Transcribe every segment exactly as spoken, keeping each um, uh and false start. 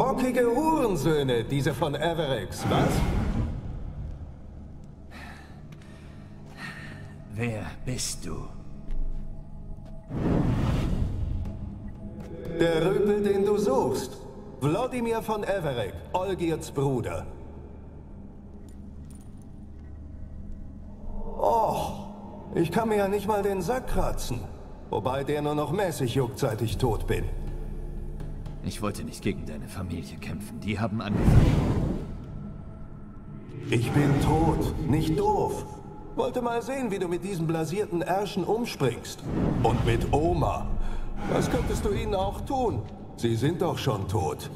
Bockige Hurensöhne, diese von Everex, was? Wer bist du? Der Rüpel, den du suchst. Wladimir von Everec, Olgirds Bruder. Oh, ich kann mir ja nicht mal den Sack kratzen. Wobei der nur noch mäßig juckt, seit ich tot bin. Ich wollte nicht gegen deine Familie kämpfen. Die haben angefangen. Ich bin tot, nicht doof. Wollte mal sehen, wie du mit diesen blasierten Ärschen umspringst. Und mit Oma. Das könntest du ihnen auch tun. Sie sind doch schon tot.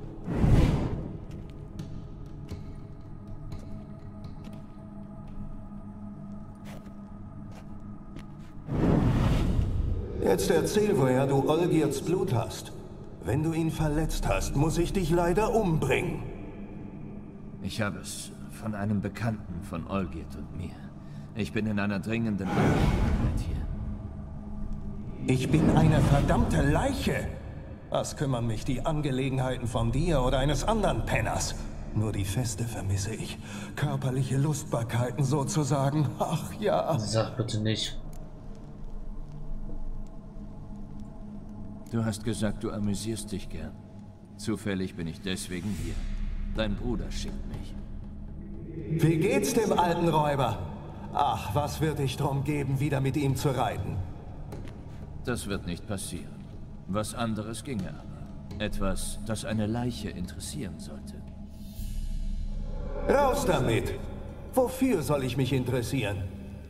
Jetzt erzähl, woher du Olgirds Blut hast. Wenn du ihn verletzt hast, muss ich dich leider umbringen. Ich habe es von einem Bekannten von Olgierd und mir. Ich bin in einer dringenden Angelegenheit hier. Ich bin eine verdammte Leiche. Was kümmern mich die Angelegenheiten von dir oder eines anderen Penners? Nur die Feste vermisse ich. Körperliche Lustbarkeiten sozusagen. Ach ja. Sag bitte nicht. Du hast gesagt, du amüsierst dich gern. Zufällig bin ich deswegen hier. Dein Bruder schickt mich. Wie geht's dem alten Räuber? Ach, was wird dich drum geben, wieder mit ihm zu reiten? Das wird nicht passieren. Was anderes ginge aber. Etwas, das eine Leiche interessieren sollte. Raus damit! Wofür soll ich mich interessieren?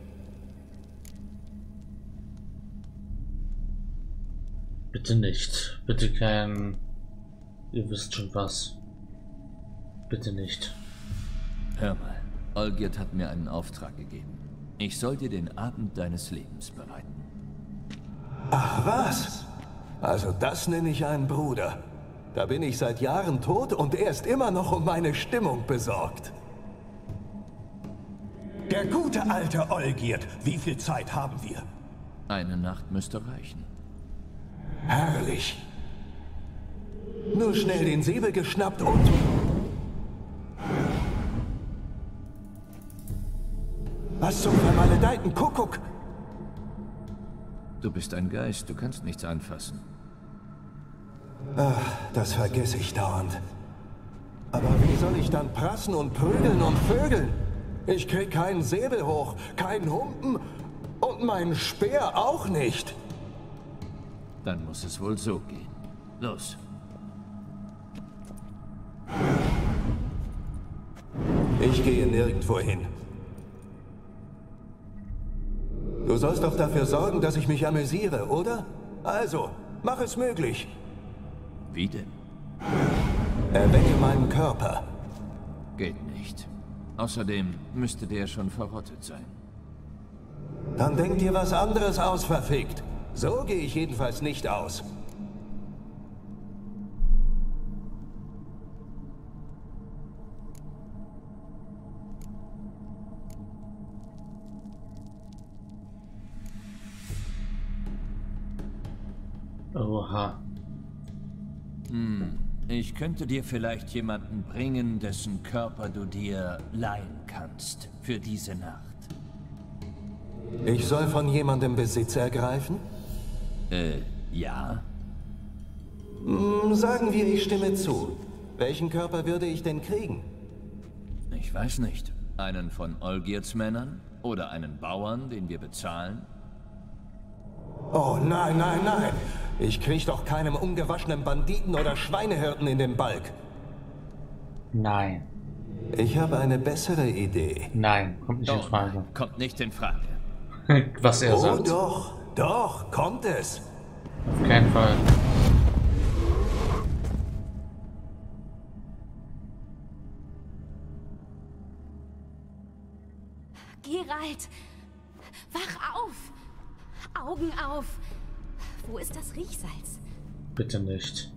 Bitte nicht. Bitte kein... Ihr wisst schon was. Bitte nicht. Hör mal, Olgierd hat mir einen Auftrag gegeben. Ich soll dir den Abend deines Lebens bereiten. Ach was? Also das nenne ich einen Bruder. Da bin ich seit Jahren tot und er ist immer noch um meine Stimmung besorgt. Der gute alte Olgierd, wie viel Zeit haben wir? Eine Nacht müsste reichen. Herrlich. Nur schnell den Säbel geschnappt und... Was zum vermaledeiten Kuckuck? Du bist ein Geist, du kannst nichts anfassen. Ach, das vergesse ich dauernd. Aber wie soll ich dann prassen und prügeln und vögeln? Ich krieg keinen Säbel hoch, keinen Humpen und meinen Speer auch nicht. Dann muss es wohl so gehen. Los. Ich gehe nirgendwo hin. Du sollst doch dafür sorgen, dass ich mich amüsiere, oder? Also, mach es möglich. Wie denn? Erwecke meinen Körper. Geht nicht. Außerdem müsste der schon verrottet sein. Dann denk dir was anderes aus, verfickt. So gehe ich jedenfalls nicht aus. Oha. Hm. Ich könnte dir vielleicht jemanden bringen, dessen Körper du dir leihen kannst für diese Nacht. Ich soll von jemandem Besitz ergreifen? Äh, ja. Hm, sagen wir, ich stimme zu. Welchen Körper würde ich denn kriegen? Ich weiß nicht. Einen von Olgierds Männern? Oder einen Bauern, den wir bezahlen? Oh nein, nein, nein. Ich krieg doch keinem ungewaschenen Banditen oder Schweinehirten in den Balk. Nein. Ich habe eine bessere Idee. Nein, kommt nicht in Oh, Frage. kommt nicht in Frage. Was er Oh sagt. doch, doch, kommt es. Auf keinen Fall. Geralt, wach auf! Augen auf! Wo ist das Riechsalz? Bitte nicht.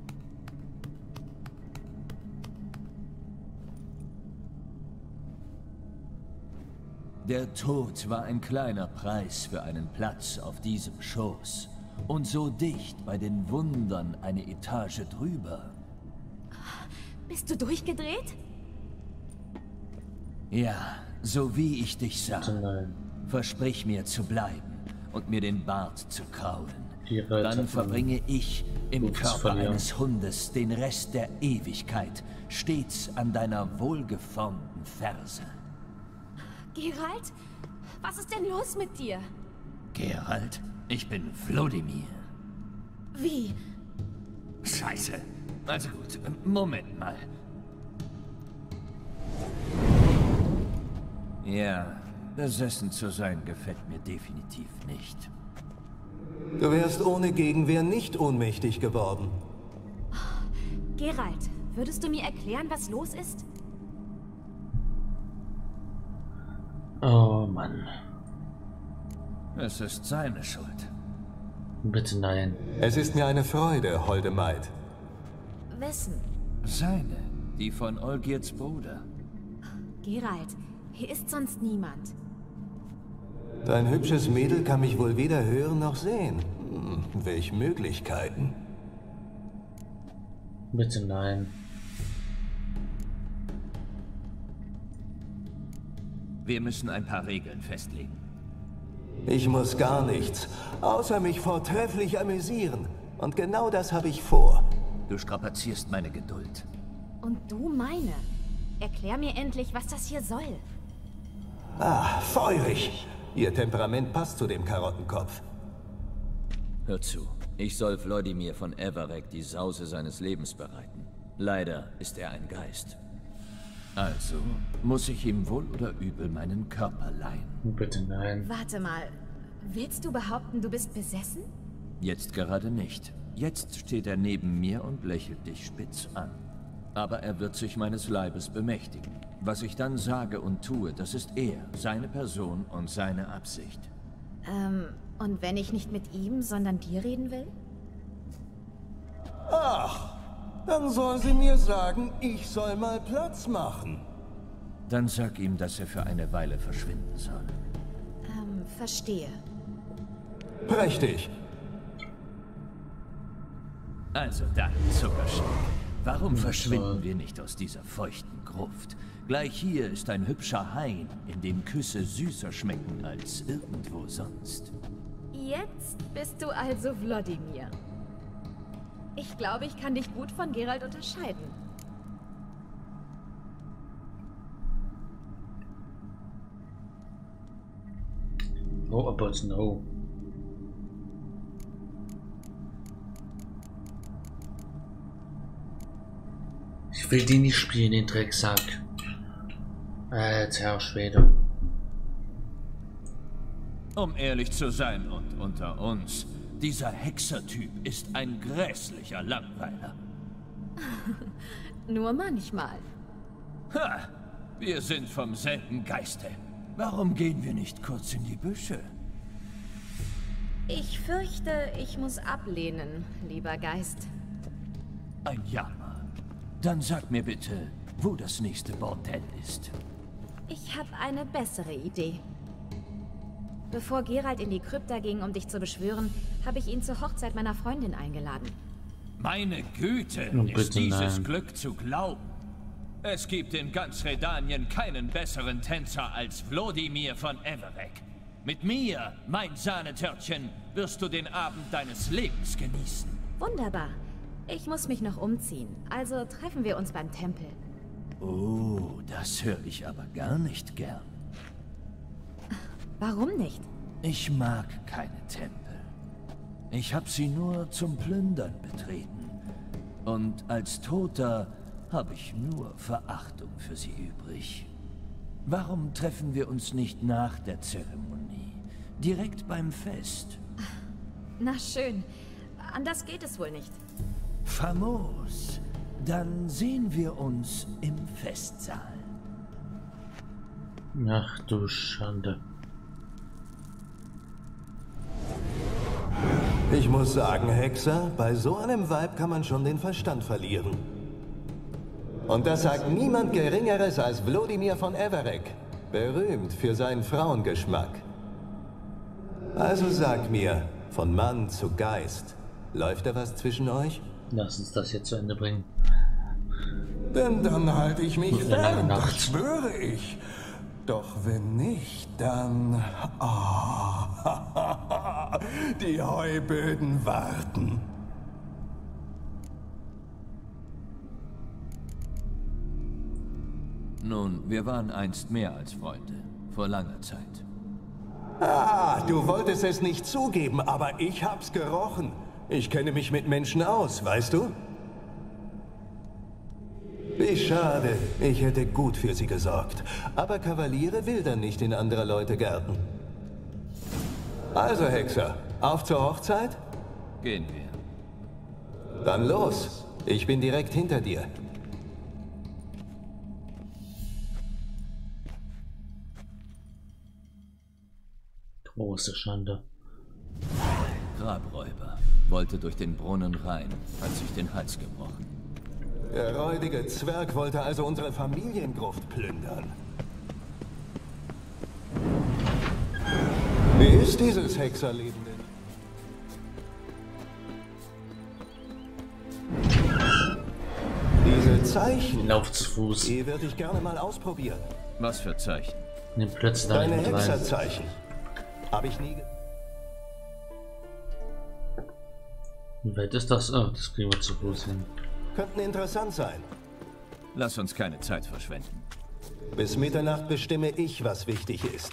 Der Tod war ein kleiner Preis für einen Platz auf diesem Schoß. Und so dicht bei den Wundern eine Etage drüber. Bist du durchgedreht? Ja, so wie ich dich sah. Bitte nein. Versprich mir zu bleiben und mir den Bart zu kraulen. Geralt Dann hat verbringe ich im Gutes Körper verlieren. eines Hundes den Rest der Ewigkeit stets an deiner wohlgeformten Ferse. Geralt, was ist denn los mit dir? Geralt, ich bin Wlodimir. Wie? Scheiße. Also gut, Moment mal. Ja, besessen zu sein gefällt mir definitiv nicht. Du wärst ohne Gegenwehr nicht ohnmächtig geworden. Geralt, würdest du mir erklären, was los ist? Oh Mann. Es ist seine Schuld. Bitte nein. Es ist mir eine Freude, holde Maid. Wessen? Seine, die von Olgierds Bruder. Geralt, hier ist sonst niemand. Dein hübsches Mädel kann mich wohl weder hören noch sehen. Hm, welch Möglichkeiten. Bitte nein. Wir müssen ein paar Regeln festlegen. Ich muss gar nichts, außer mich vortrefflich amüsieren. Und genau das habe ich vor. Du strapazierst meine Geduld. Und du meine. Erklär mir endlich, was das hier soll. Ah, feurig. Ihr Temperament passt zu dem Karottenkopf. Hör zu, ich soll Wlodimir von Everec die Sause seines Lebens bereiten. Leider ist er ein Geist. Also muss ich ihm wohl oder übel meinen Körper leihen. Bitte nein. Warte mal, willst du behaupten, du bist besessen? Jetzt gerade nicht. Jetzt steht er neben mir und lächelt dich spitz an. Aber er wird sich meines Leibes bemächtigen. Was ich dann sage und tue, das ist er, seine Person und seine Absicht. Ähm, und wenn ich nicht mit ihm, sondern dir reden will? Ach, dann soll sie mir sagen, ich soll mal Platz machen. Dann sag ihm, dass er für eine Weile verschwinden soll. Ähm, verstehe. Prächtig. Also dann, Zuckerstück. Warum verschwinden wir nicht aus dieser feuchten Gruft? Gleich hier ist ein hübscher Hain, in dem Küsse süßer schmecken als irgendwo sonst. Jetzt bist du also Wlodimir. Ich glaube, ich kann dich gut von Geralt unterscheiden. Oh, about no. Ich will den nicht spielen, den Drecksack. Alter Schwede. Um ehrlich zu sein und unter uns, dieser Hexertyp ist ein grässlicher Langweiler. Nur manchmal. Ha! Wir sind vom selben Geiste. Warum gehen wir nicht kurz in die Büsche? Ich fürchte, ich muss ablehnen, lieber Geist. Ein Jammer. Dann sag mir bitte, wo das nächste Bordell ist. Ich habe eine bessere Idee. Bevor Geralt in die Krypta ging, um dich zu beschwören, habe ich ihn zur Hochzeit meiner Freundin eingeladen. Meine Güte, Oh, ist bitte dieses nein. Glück zu glauben. Es gibt in ganz Redanien keinen besseren Tänzer als Wlodimir von Everec. Mit mir, mein Sahnetörtchen, wirst du den Abend deines Lebens genießen. Wunderbar. Ich muss mich noch umziehen, also treffen wir uns beim Tempel. Oh, das höre ich aber gar nicht gern. Warum nicht? Ich mag keine Tempel. Ich habe sie nur zum Plündern betreten. Und als Toter habe ich nur Verachtung für sie übrig. Warum treffen wir uns nicht nach der Zeremonie? Direkt beim Fest? Na schön. Anders geht es wohl nicht. Famos. Dann sehen wir uns im Festsaal. Ach du Schande. Ich muss sagen, Hexer, bei so einem Weib kann man schon den Verstand verlieren. Und das sagt niemand Geringeres als Wlodimir von Everec, berühmt für seinen Frauengeschmack. Also sag mir, von Mann zu Geist, läuft da was zwischen euch? Lass uns das hier zu Ende bringen. Denn dann halte ich mich Gute lange fern, das Nacht. schwöre ich. Doch wenn nicht, dann... Ah, die Heuböden warten. Nun, wir waren einst mehr als Freunde. Vor langer Zeit. Ah, du wolltest es nicht zugeben, aber ich hab's gerochen. Ich kenne mich mit Menschen aus, weißt du? Wie schade. Ich hätte gut für sie gesorgt. Aber Kavaliere wildern nicht in anderer Leute Gärten. Also, Hexer, auf zur Hochzeit? Gehen wir. Dann los. Ich bin direkt hinter dir. Große Schande. Grabräuber. Wollte durch den Brunnen rein, hat sich den Hals gebrochen. Der räudige Zwerg wollte also unsere Familiengruft plündern. Wie ist dieses Hexerleben denn? Diese Zeichen, Lauf zu Fuß. die würde ich gerne mal ausprobieren. Was für Zeichen? Nimm plötzlich da Deine mit rein. Hexerzeichen. Habe ich nie... ge- Wie weit ist das? Oh, das kriegen wir zu Fuß hin. Könnten interessant sein. Lass uns keine Zeit verschwenden. Bis Mitternacht bestimme ich, was wichtig ist.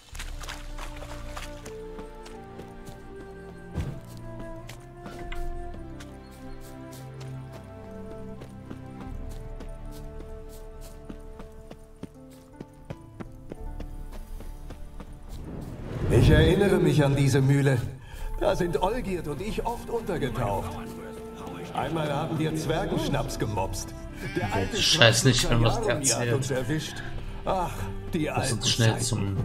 Ich erinnere mich an diese Mühle. Da sind Olgierd und ich oft untergetaucht. Einmal haben wir Zwergenschnaps gemopst. Der alte Scheiß nicht, wenn was der Schwarzenegger hat uns erzählt. erwischt. Ach, die Lass alten uns schnell Zeiten. zum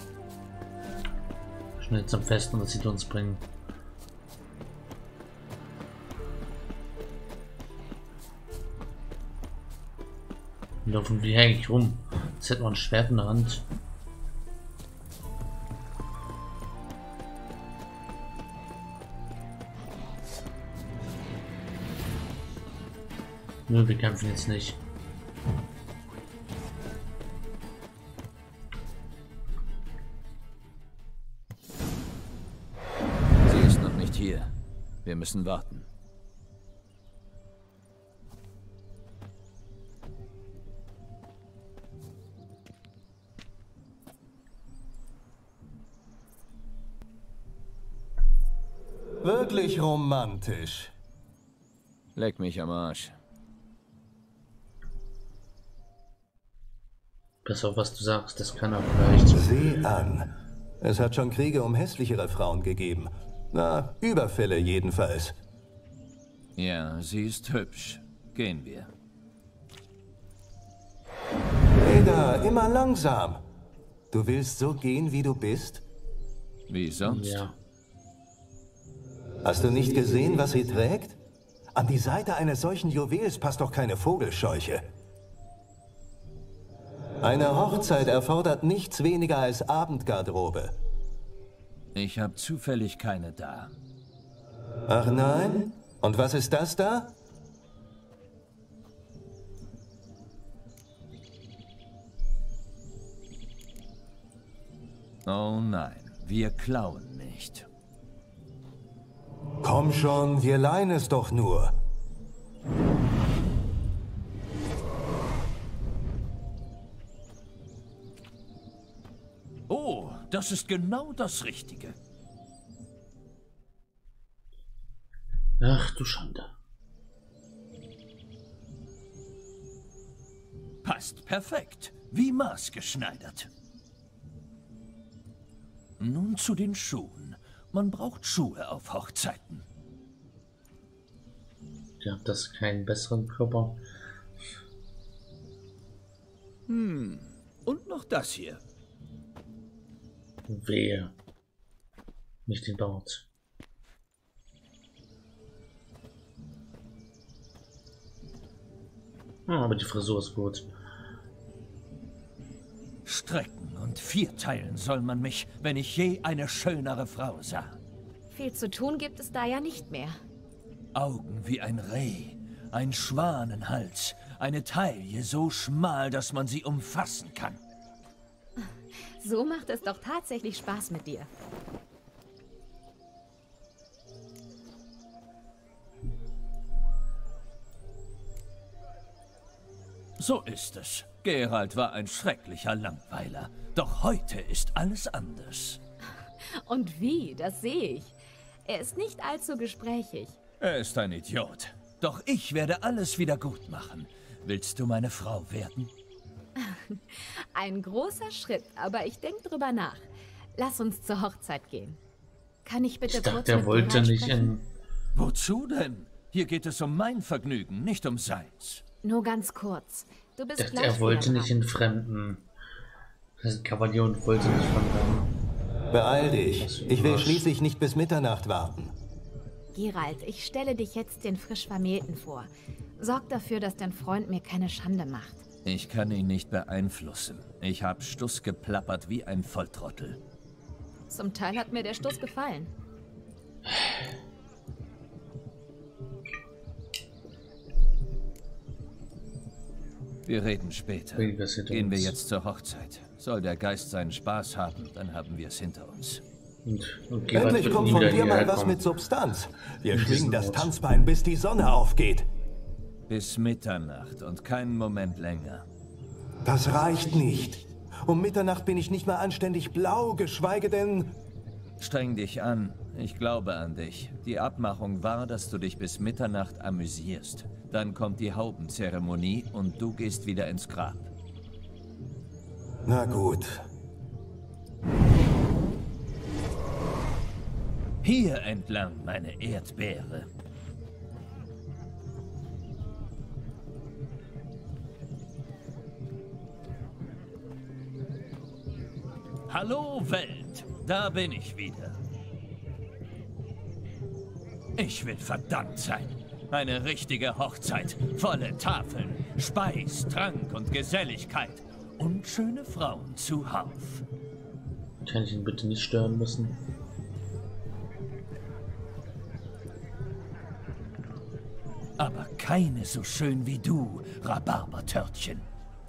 schnell zum Fest und das sieht uns bringen. Wir laufen wie eigentlich rum. Jetzt hätten wir ein Schwert in der Hand. Nö, wir kämpfen jetzt nicht. Sie ist noch nicht hier. Wir müssen warten. Wirklich romantisch. Leck mich am Arsch. Pass auf, was du sagst, das kann er vielleicht. Sieh an. Es hat schon Kriege um hässlichere Frauen gegeben. Na, Überfälle jedenfalls. Ja, sie ist hübsch. Gehen wir. Ada, immer langsam. Du willst so gehen, wie du bist? Wie sonst? Ja. Hast du nicht gesehen, was sie trägt? An die Seite eines solchen Juwels passt doch keine Vogelscheuche. Eine Hochzeit erfordert nichts weniger als Abendgarderobe. Ich habe zufällig keine da. Ach nein? Und was ist das da? Oh nein, wir klauen nicht. Komm schon, wir leihen es doch nur. Oh, das ist genau das Richtige. Ach du Schande. Passt perfekt, wie maßgeschneidert. Nun zu den Schuhen. Man braucht Schuhe auf Hochzeiten. Ihr habt das keinen besseren Körper. Hm, und noch das hier. Wehe. Nicht den Bart. Ah, aber die Frisur ist gut. Strecken und vierteilen soll man mich, wenn ich je eine schönere Frau sah. Viel zu tun gibt es da ja nicht mehr. Augen wie ein Reh, ein Schwanenhals, Eine Taille so schmal, dass man sie umfassen kann. So macht es doch tatsächlich Spaß mit dir. So ist es. Geralt war ein schrecklicher Langweiler. Doch heute ist alles anders. Und wie, das sehe ich. Er ist nicht allzu gesprächig. Er ist ein Idiot. Doch ich werde alles wieder gut machen. Willst du meine Frau werden? Ein großer Schritt, aber ich denke drüber nach. Lass uns zur Hochzeit gehen. Kann ich bitte Ich kurz dachte, er mit wollte Geralt nicht sprechen? in... Wozu denn? Hier geht es um mein Vergnügen, nicht um seins. Nur ganz kurz. Du bist Ich dachte, gleich er wollte wieder nicht dran. in Fremden. Das ist ein Kavalier und wollte nicht von dann. Beeil dich. Ich will schließlich nicht bis Mitternacht warten. Geralt, ich stelle dich jetzt den frisch Vermählten vor. Sorg dafür, dass dein Freund mir keine Schande macht. Ich kann ihn nicht beeinflussen. Ich hab Stuss geplappert wie ein Volltrottel. Zum Teil hat mir der Stuss gefallen. Wir reden später. Wie, was hinter Gehen wir uns? jetzt zur Hochzeit. Soll der Geist seinen Spaß haben, dann haben wir es hinter uns. Und, und Geralt Endlich wird kommt nie von wieder dir mal hierher was kommen. mit Substanz. Wir In schwingen diesem das Ort. Tanzbein, bis die Sonne aufgeht. Bis Mitternacht und keinen Moment länger. Das reicht nicht. Um Mitternacht bin ich nicht mal anständig blau, geschweige denn... Streng dich an. Ich glaube an dich. Die Abmachung war, dass du dich bis Mitternacht amüsierst. Dann kommt die Haubenzeremonie und du gehst wieder ins Grab. Na gut. Hier entlang, meine Erdbeere. Hallo Welt, da bin ich wieder. Ich will verdammt sein. Eine richtige Hochzeit, volle Tafeln, Speis, Trank und Geselligkeit und schöne Frauen zuhauf. Kann ich ihn bitte nicht stören müssen? Aber keine so schön wie du, Rhabarbertörtchen.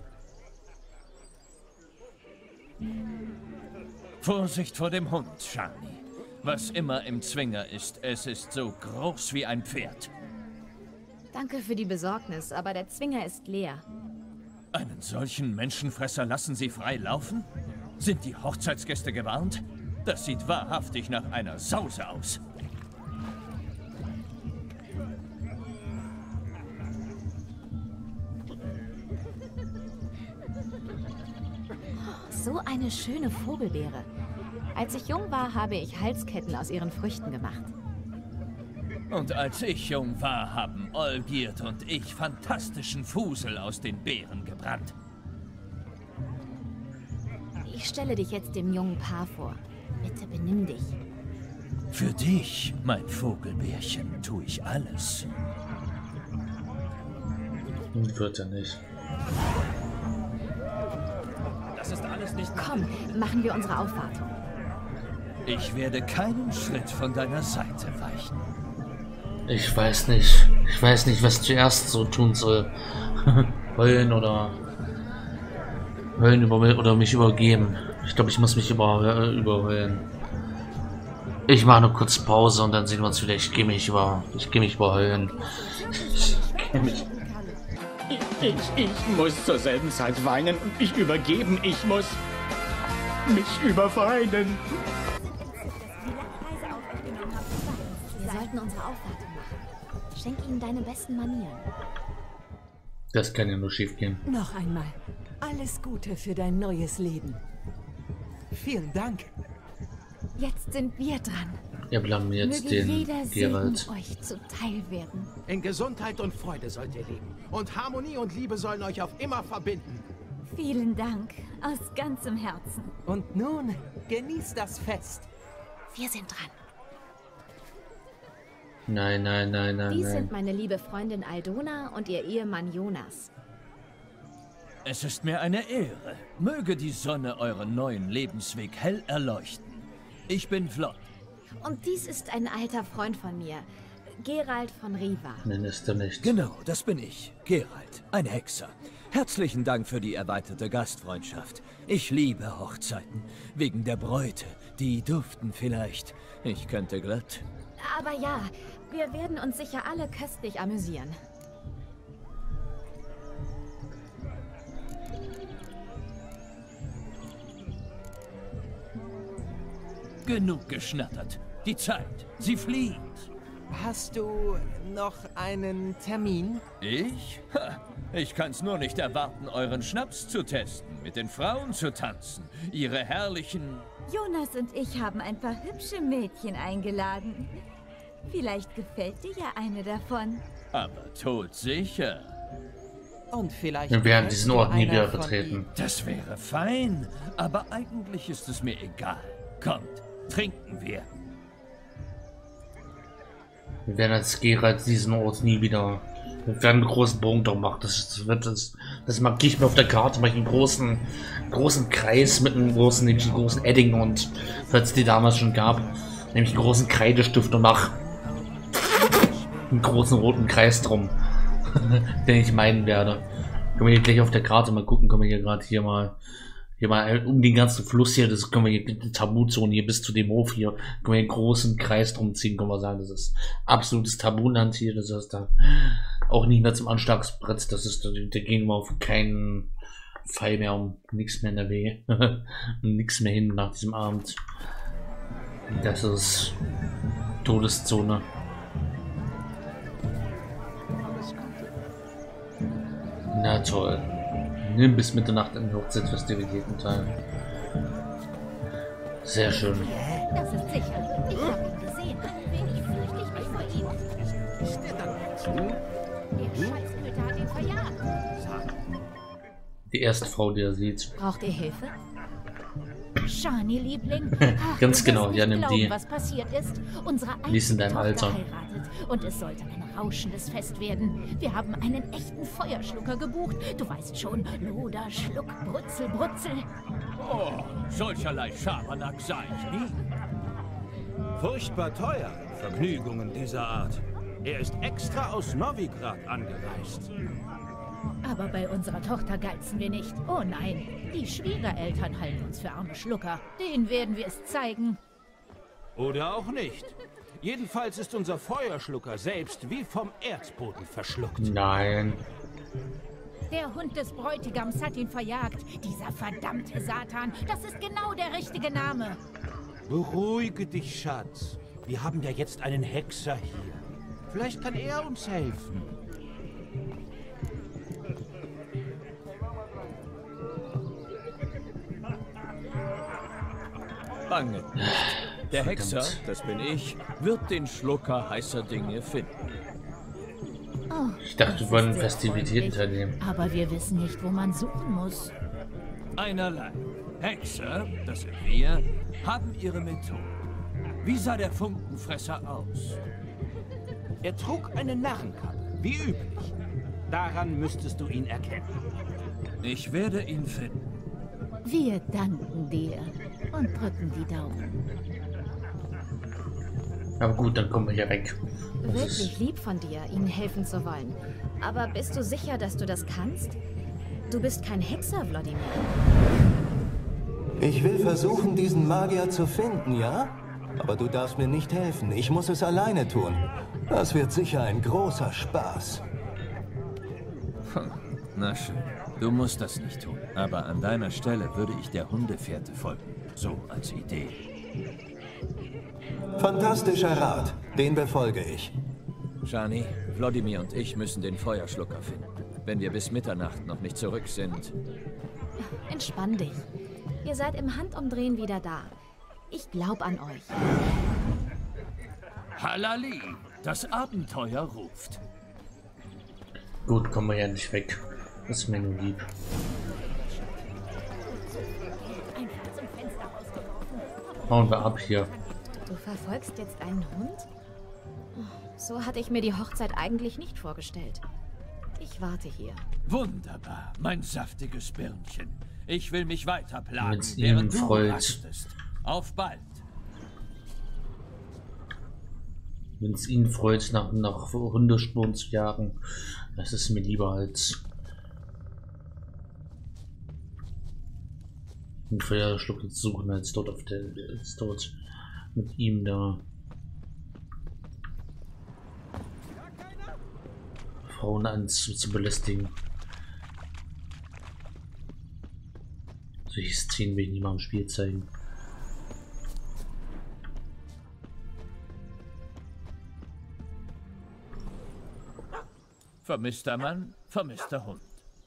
Vorsicht vor dem Hund, Shani. Was immer im Zwinger ist, es ist so groß wie ein Pferd. Danke für die Besorgnis, aber der Zwinger ist leer. Einen solchen Menschenfresser lassen Sie frei laufen? Sind die Hochzeitsgäste gewarnt? Das sieht wahrhaftig nach einer Sause aus. So eine schöne Vogelbeere. Als ich jung war, habe ich Halsketten aus ihren Früchten gemacht. Und als ich jung war, haben Olgierd und ich fantastischen Fusel aus den Beeren gebrannt. Ich stelle dich jetzt dem jungen Paar vor. Bitte benimm dich. Für dich, mein Vogelbärchen, tue ich alles. Wird er nicht. Das ist alles nicht... Komm, machen wir unsere Aufwartung. Ich werde keinen Schritt von deiner Seite weichen. Ich weiß nicht. Ich weiß nicht, was zuerst so tun soll. Heulen oder... Heulen über oder mich übergeben. Ich glaube, ich muss mich über, äh, überheulen. Ich mache eine kurze Pause und dann sehen wir uns wieder. Ich gehe mich über... Ich gehe mich überheulen. Ich gehe mich... Ich, ich muss zur selben Zeit weinen und mich übergeben. Ich muss mich überweinen. Wir sollten unsere Aufwartung machen. Schenk ihnen deine besten Manieren. Das kann ja nur schief gehen. Noch einmal. Alles Gute für dein neues Leben. Vielen Dank. Jetzt sind wir dran. Ja, wir haben jetzt Möge den jeder Segen Geralt. euch zuteil werden. In Gesundheit und Freude sollt ihr leben. Und Harmonie und Liebe sollen euch auf immer verbinden. Vielen Dank. Aus ganzem Herzen. Und nun, genießt das Fest. Wir sind dran. Nein, nein, nein, nein, Dies nein. sind meine liebe Freundin Aldona und ihr Ehemann Jonas. Es ist mir eine Ehre. Möge die Sonne euren neuen Lebensweg hell erleuchten. Ich bin Flott. Und dies ist ein alter Freund von mir. Geralt von Riva. Nennest du nicht. Genau, das bin ich. Geralt, ein Hexer. Herzlichen Dank für die erweiterte Gastfreundschaft. Ich liebe Hochzeiten. Wegen der Bräute. Die duften vielleicht. Ich könnte glatt. Aber ja, wir werden uns sicher alle köstlich amüsieren. Genug geschnattert. Die Zeit, sie fliegt. Hast du noch einen Termin? Ich? Ha, ich kann's nur nicht erwarten, euren Schnaps zu testen, mit den Frauen zu tanzen, ihre herrlichen... Jonas und ich haben ein paar hübsche Mädchen eingeladen. Vielleicht gefällt dir ja eine davon. Aber todsicher. Und vielleicht... Wir werden diesen Ort nie wieder von betreten. Das wäre fein, aber eigentlich ist es mir egal. Kommt, trinken wir. Wir werden als Geralt diesen Ort nie wieder. Wir werden einen großen Bogen drum machen. Das wird das. Das markiere ich mir auf der Karte, mache ich einen großen, großen Kreis mit einem großen, nämlich einen großen Edding und falls es die damals schon gab, nämlich einen großen Kreidestift und mache einen großen roten Kreis drum, den ich meinen werde. Können wir hier gleich auf der Karte mal gucken, können wir hier gerade hier mal. Hier mal um den ganzen Fluss hier, das können wir hier, die Tabuzone hier bis zu dem Hof hier, können wir einen großen Kreis drum ziehen, können wir sagen, das ist absolutes Tabuland hier, das heißt da auch nicht mehr zum Anschlagsbrett, das ist, da, da gehen wir auf keinen Fall mehr um nichts mehr in der Wege, nichts mehr hin nach diesem Abend. Das ist Todeszone. Na toll. Nimm bis Mitternacht in Hochzeitsfestivitäten teil. Sehr schön. Das ist sicher. Ich habe ihn gesehen. Ein wenig fürchte ich mich vor ihm. Ist der dann dazu? Der Scheißköter hat ihn verjagt. Die erste Frau, die er sieht. Braucht ihr Hilfe? Shani, Liebling. Ach, Ganz du genau, wirst ja, nicht nimm glauben, die. was passiert ist. Unsere Die ist in einzige deinem Tochter Alter. heiratet. Und es sollte ein rauschendes Fest werden. Wir haben einen echten Feuerschlucker gebucht. Du weißt schon, Luder, Schluck, Brutzel, Brutzel. Oh, solcherlei Schabernack sah ich nie. Furchtbar teuer, Vergnügungen dieser Art. Er ist extra aus Novigrad angereist. Aber bei unserer Tochter geizen wir nicht. Oh nein, die Schwiegereltern halten uns für arme Schlucker. Denen werden wir es zeigen. Oder auch nicht. Jedenfalls ist unser Feuerschlucker selbst wie vom Erdboden verschluckt. Nein. Der Hund des Bräutigams hat ihn verjagt. Dieser verdammte Satan. Das ist genau der richtige Name. Beruhige dich, Schatz. Wir haben ja jetzt einen Hexer hier. Vielleicht kann er uns helfen. Banget nicht. Der Hexer, das bin ich, wird den Schlucker heißer Dinge finden. Oh, Ich dachte, wir wollen Festivitäten teilnehmen. aber wir wissen nicht, wo man suchen muss. Einerlei. Hexer, das sind wir, haben ihre Methoden. Wie sah der Funkenfresser aus? Er trug eine Narrenkappe, wie üblich. Daran müsstest du ihn erkennen. Ich werde ihn finden. Wir danken dir und drücken die Daumen. Aber gut, dann kommen wir hier weg. Das Wirklich ist, lieb von dir, ihnen helfen zu wollen. Aber bist du sicher, dass du das kannst? Du bist kein Hexer, Wladimir. Ich will versuchen, diesen Magier zu finden, ja? Aber du darfst mir nicht helfen. Ich muss es alleine tun. Das wird sicher ein großer Spaß. Hm, na schön. Du musst das nicht tun. Aber an deiner Stelle würde ich der Hundefährte folgen. So als Idee. Fantastischer Rat. Den befolge ich. Shani, Wladimir und ich müssen den Feuerschlucker finden. Wenn wir bis Mitternacht noch nicht zurück sind. Entspann dich. Ihr seid im Handumdrehen wieder da. Ich glaub an euch. Halali, das Abenteuer ruft. gut, kommen wir ja nicht weg. Das ist mir nur lieb. Hauen wir ab hier. Du verfolgst jetzt einen Hund? So hatte ich mir die Hochzeit eigentlich nicht vorgestellt. Ich warte hier. Wunderbar, mein saftiges Birnchen. Ich will mich weiter plagen, Wenn's ihm während du freut. rastest. Auf bald. Wenn es ihn freut, nach, nach Hundespuren zu jagen, das ist mir lieber als einen Feuerschlucker zu suchen, als dort auf der, als dort mit ihm da Frauen anzu zu belästigen. Solche Szenen will ich nicht mal im Spiel zeigen. Vermisster Mann, vermisster Hund.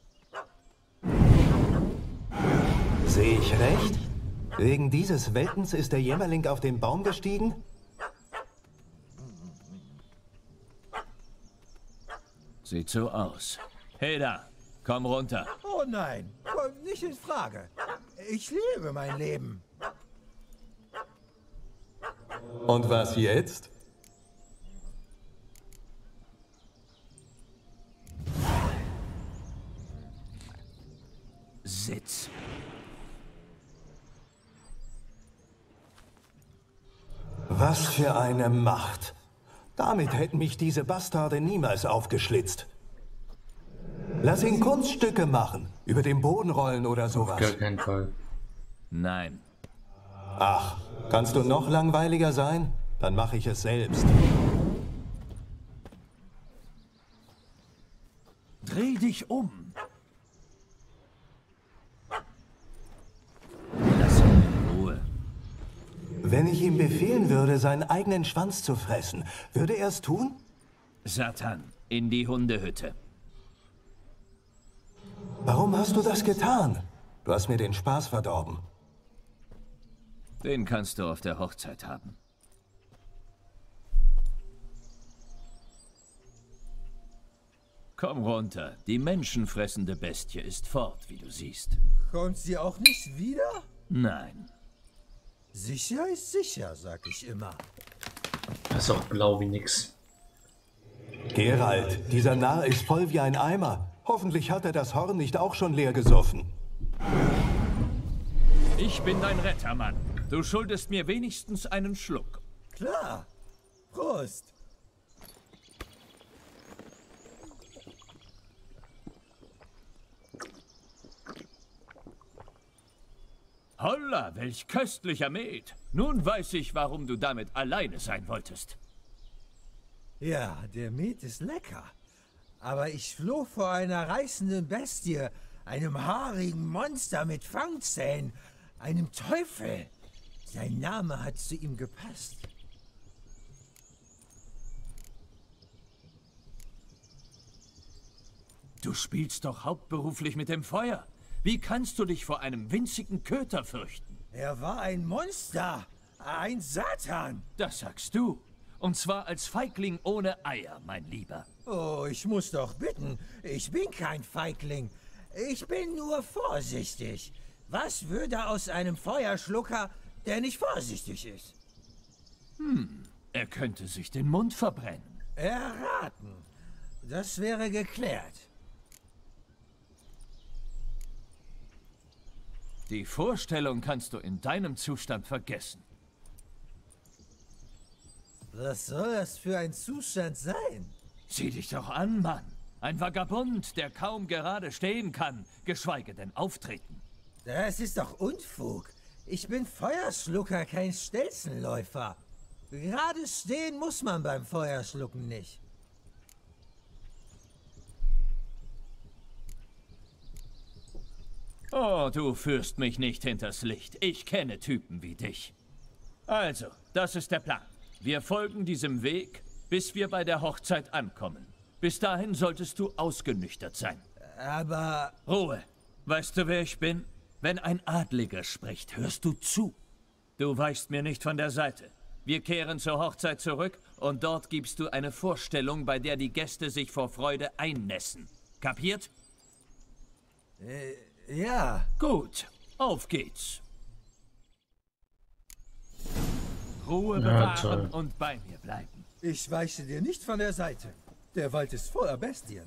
Sehe ich recht? Wegen dieses Weltens ist der Jämmerling auf den Baum gestiegen? Sieht so aus. Hey da, komm runter. Oh nein, kommt nicht in Frage. Ich lebe mein Leben. Und was jetzt? Sitz. Was für eine Macht. Damit hätten mich diese Bastarde niemals aufgeschlitzt. Lass ihn Kunststücke machen, über den Boden rollen oder sowas. Gar keinen Fall. Nein. Ach, kannst du noch langweiliger sein? Dann mache ich es selbst. Dreh dich um. Lass ihn in Ruhe. Wenn ich ihm befehlen würde, seinen eigenen Schwanz zu fressen, würde er es tun? Satan, in die Hundehütte. Warum hast du das getan? Du hast mir den Spaß verdorben. Den kannst du auf der Hochzeit haben. Komm runter. Die menschenfressende Bestie ist fort, wie du siehst. Kommt sie auch nicht wieder? Nein. Sicher ist sicher, sag ich immer. Das ist auch blau wie nix. Geralt, dieser Narr ist voll wie ein Eimer. Hoffentlich hat er das Horn nicht auch schon leer gesoffen. Ich bin dein Retter, Mann. Du schuldest mir wenigstens einen Schluck. Klar. Prost. Holla, welch köstlicher Met. Nun weiß ich, warum du damit alleine sein wolltest. Ja, der Met ist lecker. Aber ich floh vor einer reißenden Bestie, einem haarigen Monster mit Fangzähnen, einem Teufel. Sein Name hat zu ihm gepasst. Du spielst doch hauptberuflich mit dem Feuer. Wie kannst du dich vor einem winzigen Köter fürchten? Er war ein Monster, ein Satan. Das sagst du. Und zwar als Feigling ohne Eier, mein Lieber. Oh, ich muss doch bitten. Ich bin kein Feigling. Ich bin nur vorsichtig. Was würde aus einem Feuerschlucker, der nicht vorsichtig ist? Hm, er könnte sich den Mund verbrennen. Erraten. Das wäre geklärt. Die Vorstellung kannst du in deinem Zustand vergessen. Was soll das für ein Zustand sein? Sieh dich doch an, Mann. Ein Vagabund, der kaum gerade stehen kann, geschweige denn auftreten. Das ist doch Unfug. Ich bin Feuerschlucker, kein Stelzenläufer. Gerade stehen muss man beim Feuerschlucken nicht. Oh, du führst mich nicht hinters Licht. Ich kenne Typen wie dich. Also, das ist der Plan. Wir folgen diesem Weg, bis wir bei der Hochzeit ankommen. Bis dahin solltest du ausgenüchtert sein. Aber... Ruhe. Weißt du, wer ich bin? Wenn ein Adliger spricht, hörst du zu. Du weichst mir nicht von der Seite. Wir kehren zur Hochzeit zurück und dort gibst du eine Vorstellung, bei der die Gäste sich vor Freude einnässen. Kapiert? Äh, ja. Gut, auf geht's. Ruhe Ja, bewahren toll. und bei mir bleiben. Ich weiche dir nicht von der Seite. Der Wald ist voller Bestien.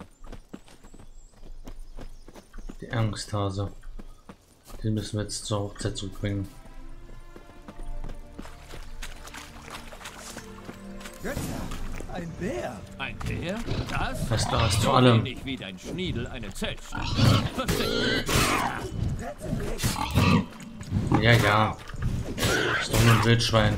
Die Angsthase. Den müssen wir jetzt zur Hochzeit zurückbringen. Götter, ein Bär. Ein Bär? Das? Das da ist zu so allem. wenig wie dein Schniedel eine Zeltstadt. Ja, ja. Ist doch nur ein Wildschwein.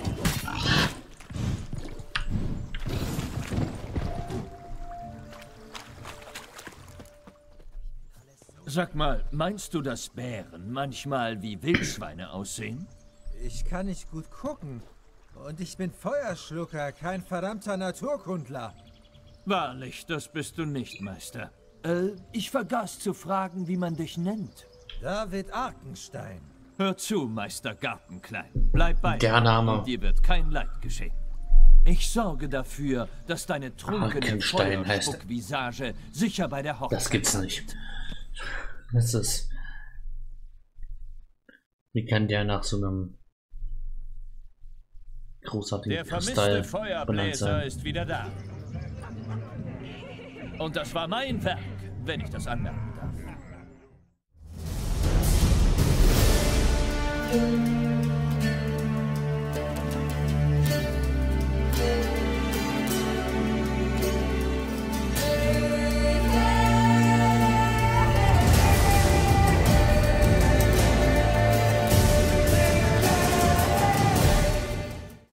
Sag mal, meinst du, dass Bären manchmal wie Wildschweine aussehen? Ich kann nicht gut gucken. Und ich bin Feuerschlucker, kein verdammter Naturkundler. Wahrlich, das bist du nicht, Meister. Äh, ich vergaß zu fragen, wie man dich nennt. David Arkenstein. Hör zu, Meister Gartenklein. Bleib bei Der Name. und dir wird kein Leid geschehen. Ich sorge dafür, dass deine trunkene Arkenstein heißt. Feuerspuckvisage sicher bei der Hochzeit Das gibt's nicht. Das ist... Wie kann der nach so einem großartigen Der vermisste Kristall benannt Feuerbläser sein? ist wieder da. Und das war mein Werk, wenn ich das anmerken darf.